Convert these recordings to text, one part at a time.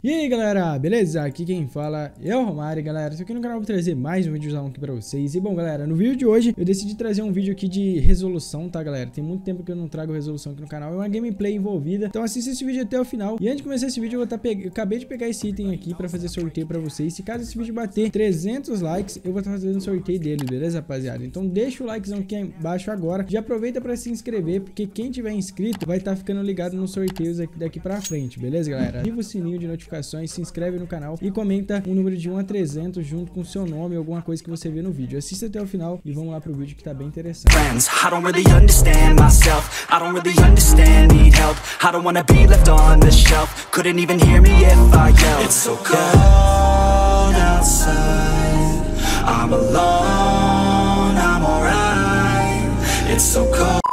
E aí galera, beleza? Aqui quem fala é o Romário, galera. Estou aqui no canal para trazer mais um vídeozão aqui pra vocês. E bom galera, no vídeo de hoje eu decidi trazer um vídeo aqui de resolução, tá galera? Tem muito tempo que eu não trago resolução aqui no canal, é uma gameplay envolvida. Então assista esse vídeo até o final. E antes de começar esse vídeo eu acabei de pegar esse item aqui pra fazer sorteio pra vocês. Se caso esse vídeo bater 300 likes, eu vou estar fazendo sorteio dele, beleza rapaziada? Então deixa o likezão aqui embaixo agora. Já aproveita pra se inscrever, porque quem tiver inscrito vai estar ficando ligado nos sorteios daqui pra frente, beleza galera? Ativa o sininho de notificações, se inscreve no canal e comenta um número de 1 a 300 junto com o seu nome ou alguma coisa que você vê no vídeo. Assista até o final e vamos lá pro vídeo que tá bem interessante. I don't really understand myself. I don't really understand, need help. I don't wanna be left on the shelf. Couldn't even hear me if I yelled. It's so cold outside. I'm alone, I'm alright. It's so cold.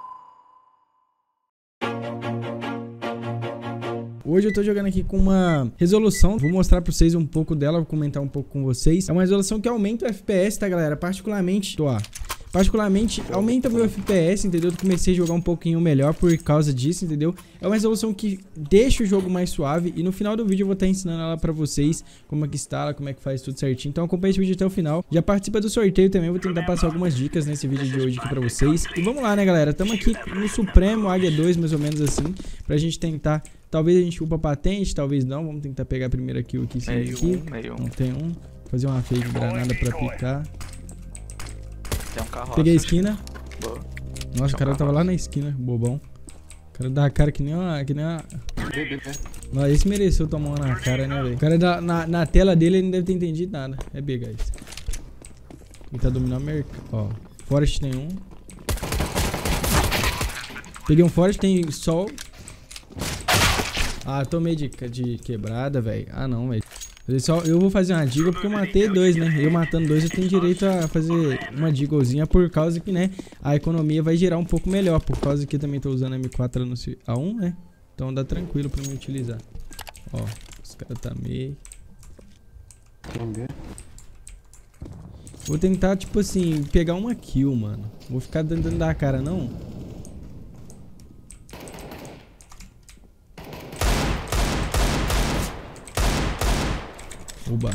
Hoje eu tô jogando aqui com uma resolução, vou mostrar pra vocês um pouco dela, vou comentar um pouco com vocês. É uma resolução que aumenta o FPS, tá galera? Particularmente aumenta meu FPS, entendeu? Eu comecei a jogar um pouquinho melhor por causa disso, entendeu? É uma resolução que deixa o jogo mais suave e no final do vídeo eu vou estar ensinando ela pra vocês, como é que instala, como é que faz tudo certinho. Então acompanha esse vídeo até o final. Já participa do sorteio também, vou tentar passar algumas dicas nesse vídeo de hoje aqui pra vocês. E vamos lá, né galera? Tamo aqui no Supremo Águia 2, mais ou menos assim, pra gente tentar... Talvez a gente upa patente, talvez não. Vamos tentar pegar a primeira kill aqui. Não tem um. Fazer uma fake granada pra picar. Tem um carro. Peguei a esquina. Boa. Nossa, o cara tava lá na esquina, bobão. O cara dá a cara que nem uma... Não, esse mereceu tomar uma na cara, né, velho? O cara na tela dele ele não deve ter entendido nada. É B, guys. Ele tá dominando o mercado. Ó, Forest tem um. Peguei um Forest, tem sol. Ah, tomei de quebrada, velho. Ah, não, velho. Eu vou fazer uma diga porque eu matei dois, né? Eu matando dois, eu tenho direito a fazer uma digozinha por causa que, né? A economia vai gerar um pouco melhor. Por causa que eu também tô usando M4 no A1, né? Então dá tranquilo pra me utilizar. Ó, os caras tá meio... Vou tentar, tipo assim, pegar uma kill, mano. Vou ficar tentando dar a cara, não? Oba.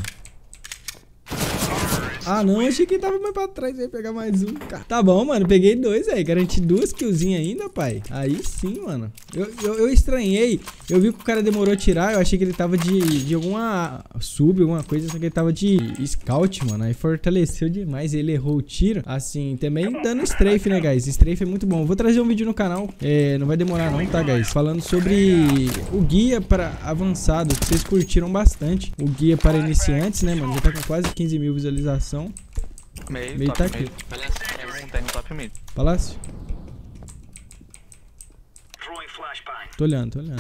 Ah não, achei que tava mais pra trás. Ia pegar mais um, cara. Tá bom, mano, peguei dois aí. Garanti 2 killzinhas ainda, pai. Aí sim, mano. Eu estranhei. Eu vi que o cara demorou a tirar. Eu achei que ele tava de alguma sub, alguma coisa. Só que ele tava de scout, mano. Aí fortaleceu demais. Ele errou o tiro. Assim, também dando strafe, né, guys? Strafe é muito bom. Vou trazer um vídeo no canal. Não vai demorar não, tá, guys? Falando sobre o guia para avançado, que vocês curtiram bastante. O guia para iniciantes, né, mano? Já tá com quase 15 mil visualizações. Meio tá aqui. Tem um top mid. Palácio? Tô olhando, Deixa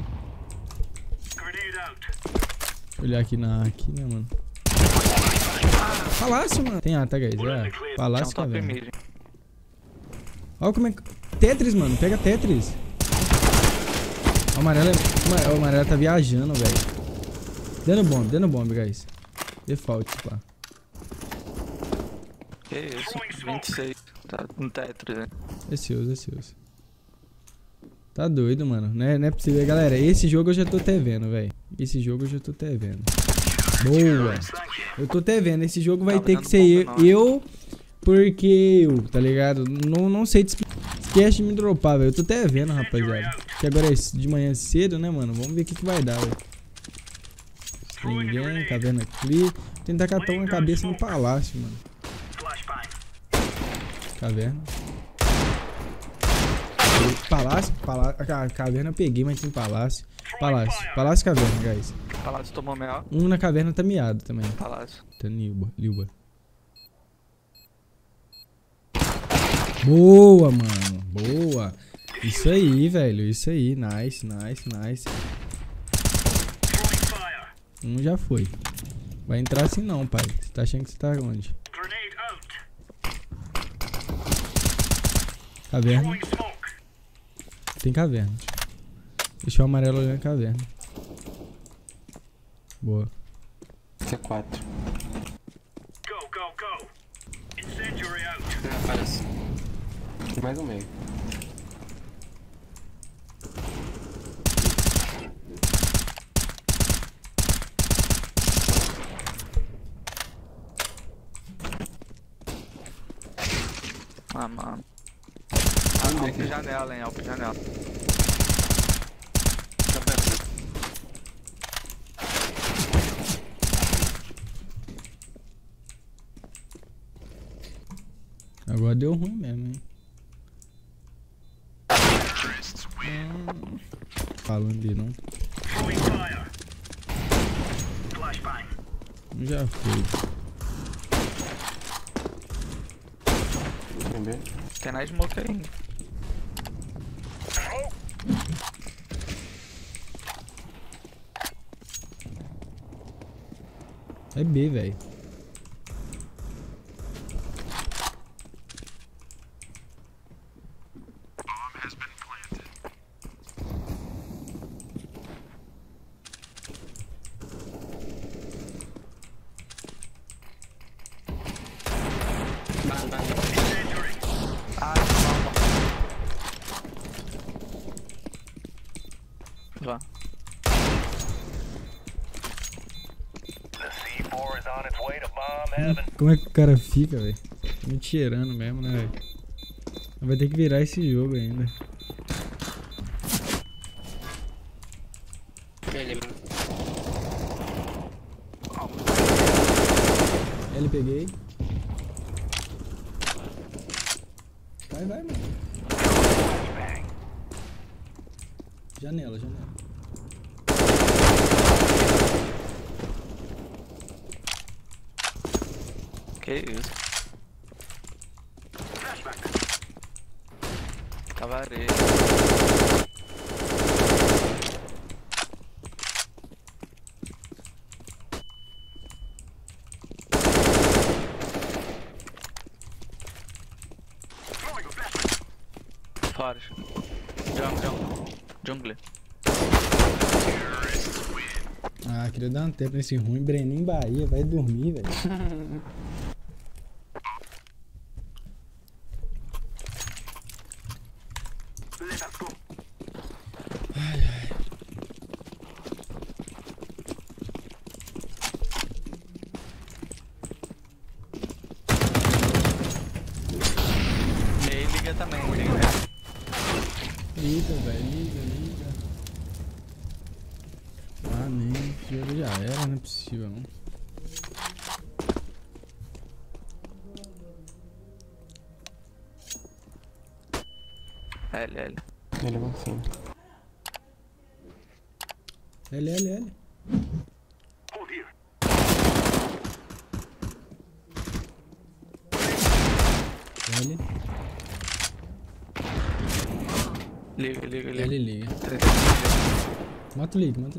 eu olhar aqui na aqui, né, mano? Palácio, mano. Tem A, tá, guys? É. Palácio, Tem um top caverna. mid. Olha como é que... Tetris, mano. Pega Tetris. O amarelo tá viajando, velho. Dando bomb, guys. Default, pá. Que isso? 26. Tá no Tetris, né? É seus. Tá doido, mano. Não é possível. Galera, esse jogo eu já tô até vendo, velho. Boa. Eu tô até vendo. Esse jogo vai ter que ser eu porque eu, tá ligado? Não sei te explicar. Esquece de me dropar, velho. Eu tô até vendo, rapaziada. Que agora é de manhã cedo, né, mano? Vamos ver o que vai dar, velho. Ninguém, caverna clear. Vou tentar catar uma cabeça no palácio, mano. Caverna. Palácio. A caverna eu peguei, mas tem palácio. Palácio caverna, guys. Palácio tomou meia. Um na caverna tá miado também. Palácio. Tá Liuba. Boa, mano. Boa. Isso aí, velho. Isso aí. Nice. Um já foi. Vai entrar assim não, pai. Você tá achando que você tá onde? Caverna. Tem caverna. Deixa o amarelo olhando a caverna. Boa. C4. Aparece. Mais um meio. Ah, mano. Vamos ver Alp aqui. janela, hein, Alp janela. Tá perto. Agora deu ruim mesmo, hein? Falando de não. Já foi. Tem B. Tem na smoke ainda. É B, velho. Ah, não. Vá. Como é que o cara fica, velho? Me tirando mesmo, né, velho? Vai ter que virar esse jogo ainda. Ele, mano. L peguei. Vai, mano. Janela, janela. Que isso? Cavarei. Fora. Jungle. Ah, queria dar um tempo nesse ruim. Breninho Bahia, vai dormir, velho. Meio liga também, liga. Liga, velho, liga. Ah, nem. Esse jogo já era, não é possível, não. L. Ele avançando. L. L. Liga. L liga. Mata o liga.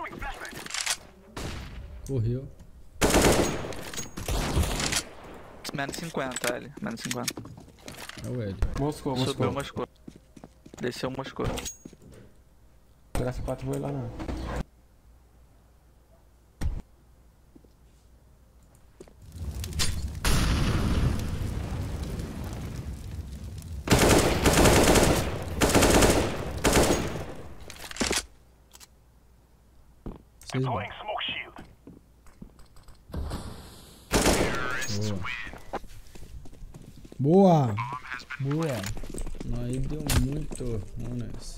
Correu. Menos 50, L. Menos 50. É o L. Moscou. Subiu Moscou. Desceu Moscou. Pegar essa 4 vou ir lá não. Vocês vão. Boa. Aí deu muito honest.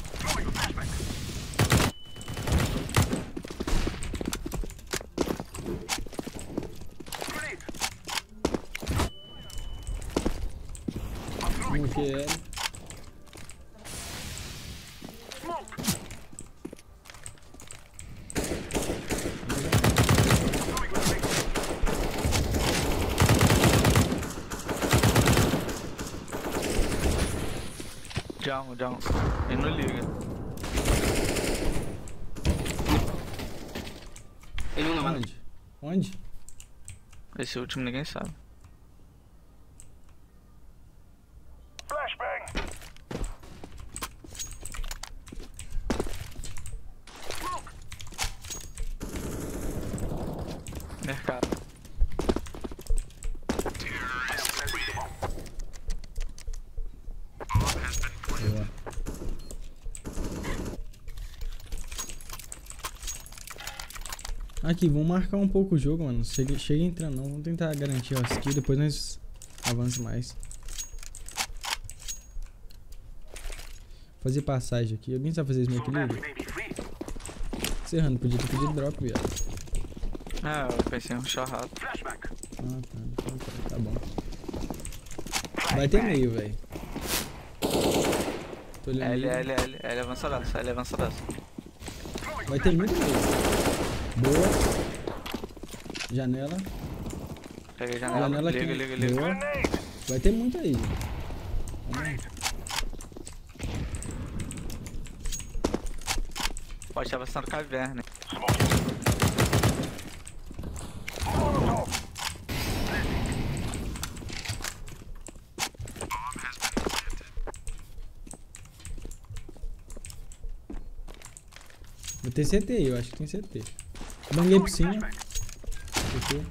Um que é. Down. Ele não liga. Ele não, mano. Onde? Esse último ninguém sabe. Mercado. Boa. Aqui, vamos marcar um pouco o jogo, mano. Chega entrando não. Vamos tentar garantir as kills, depois nós avançamos mais. Fazer passagem aqui. Alguém sabe fazer smoke livre? Serrando, podia ter pedido drop, viado. Ah, eu pensei em um charrado. Ah, tá bom. Vai ter meio, velho. Tô olhando L aí. avançadaço, L avançadaço. Vai ter muito meio. Boa. Janela. Peguei janela, Janela aqui. liga. Boa. Vai ter muito aí. Pode estar avançando caverna. Vai ter CT aí, eu acho que tem CT. Banguei por cima. CT.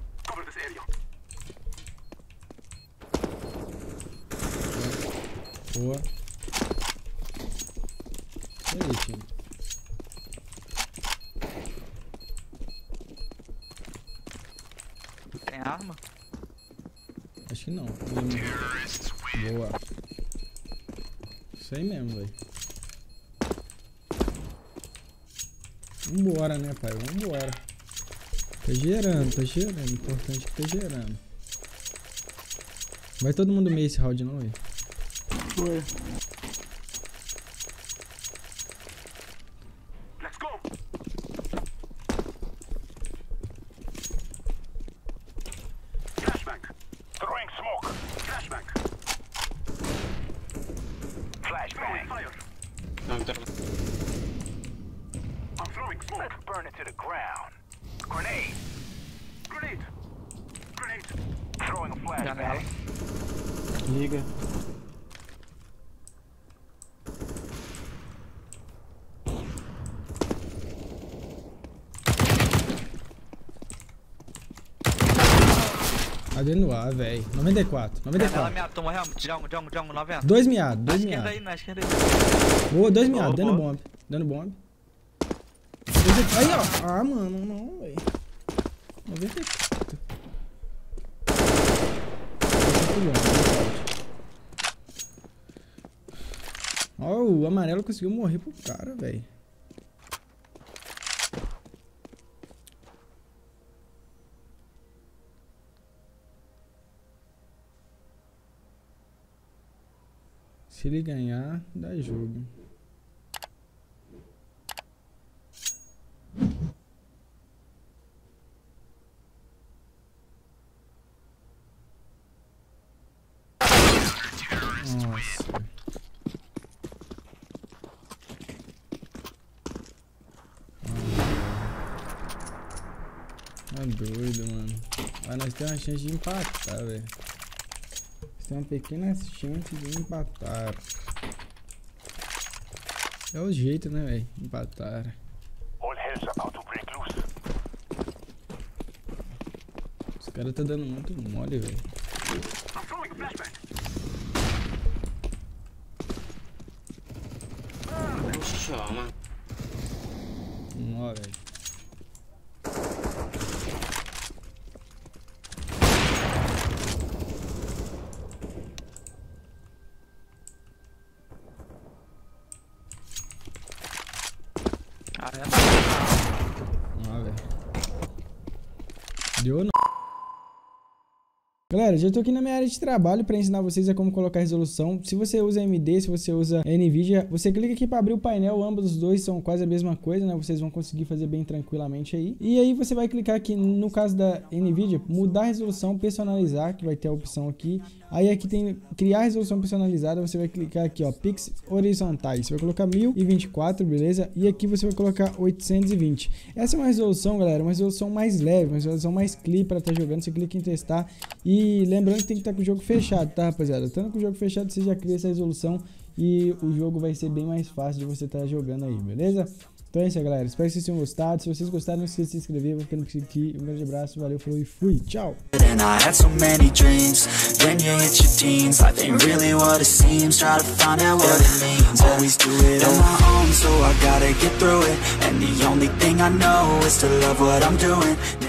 Boa. Isso aí, time. Tem arma? Acho que não. Boa. Isso aí mesmo, velho. Vambora, né, pai? Vambora. Tá gerando, tá gerando. Importante que tá gerando. Vai todo mundo meio esse round, não, velho? Foi. Let's go. Flashbang. Throwing smoke. Flashbang. Flashbang. Fire. Não, tá. I'm throwing smoke. Let's burn it to the ground. Grenade. Grenade. Grenade. Throwing a Janela. flashbang. Liga. Tá dentro do ar, velho. 94. Janela 94. minha, tô morrendo. Jungle, 90. Dois miados, Na dois esquerda miados. aí, na esquerda aí. Boa, dois miados. Boa, Dando boa. bomb. Dando bomb. Aí, ó. Ah, mano, não, velho. 94. Ó, o amarelo conseguiu morrer pro cara, velho. Se ele ganhar, dá jogo. Nossa. Tá doido, mano. Mas nós temos uma chance de empatar, velho. Nós temos uma pequena chance de empatar. É o jeito, né, velho? Empatar. All hell's about to break loose. Os caras tá dando muito mole, velho. I'm throwing a flashbang. Chama. Ó, velho. Ah, é. Ó, velho. Deu não. Galera, já tô aqui na minha área de trabalho para ensinar vocês a como colocar resolução. Se você usa AMD, se você usa NVIDIA, você clica aqui para abrir o painel, ambos os dois são quase a mesma coisa, né? Vocês vão conseguir fazer bem tranquilamente aí. E aí você vai clicar aqui, no caso da NVIDIA, mudar a resolução, personalizar, que vai ter a opção aqui. Aí aqui tem criar resolução personalizada, você vai clicar aqui, ó, pixels horizontais. Você vai colocar 1024, beleza? E aqui você vai colocar 820. Essa é uma resolução, galera, uma resolução mais leve, uma resolução mais clean para estar jogando. Você clica em testar e lembrando que tem que estar com o jogo fechado, tá, rapaziada? Estando com o jogo fechado, você já cria essa resolução e o jogo vai ser bem mais fácil de você estar jogando aí, beleza? Então é isso aí, galera. Espero que vocês tenham gostado. Se vocês gostaram, não esqueça de se inscrever. Vou ficando por aqui. Um grande abraço, valeu, falou e fui. Tchau! And I had so many dreams. Then you hit your teens. Life ain't really what it seems. Try to find out what it means. Always do it on my own, so I gotta get through it. And the only thing I know is to love what I'm doing.